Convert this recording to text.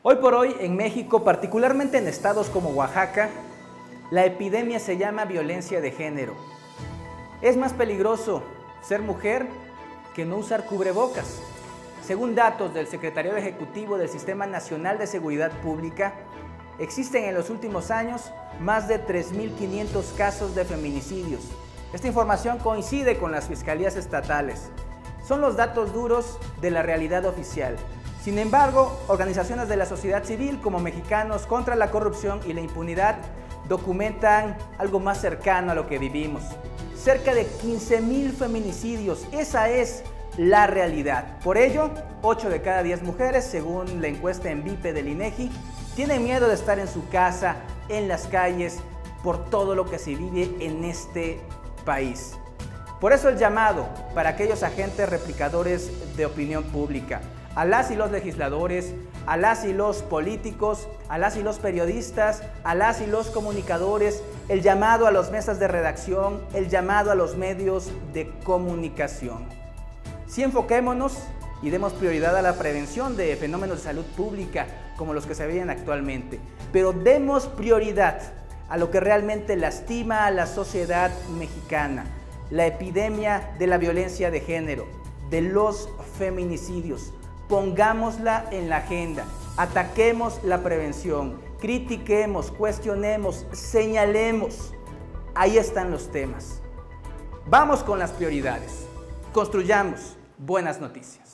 Hoy por hoy en México, particularmente en estados como Oaxaca, la epidemia se llama violencia de género. Es más peligroso ser mujer que no usar cubrebocas. Según datos del Secretariado Ejecutivo del Sistema Nacional de Seguridad Pública, existen en los últimos años más de 3.500 casos de feminicidios. Esta información coincide con las fiscalías estatales. Son los datos duros de la realidad oficial. Sin embargo, organizaciones de la sociedad civil como Mexicanos contra la Corrupción y la Impunidad documentan algo más cercano a lo que vivimos. Cerca de 15.000 feminicidios, esa es la realidad. Por ello, 8 de cada 10 mujeres, según la encuesta en Vipe del INEGI, tienen miedo de estar en su casa, en las calles, por todo lo que se vive en este país. Por eso el llamado para aquellos agentes replicadores de opinión pública, a las y los legisladores, a las y los políticos, a las y los periodistas, a las y los comunicadores, el llamado a las mesas de redacción, el llamado a los medios de comunicación. Sí, enfoquémonos y demos prioridad a la prevención de fenómenos de salud pública como los que se veían actualmente, pero demos prioridad a lo que realmente lastima a la sociedad mexicana, la epidemia de la violencia de género, de los feminicidios. Pongámosla en la agenda, ataquemos la prevención, critiquemos, cuestionemos, señalemos. Ahí están los temas. Vamos con las prioridades. Construyamos buenas noticias.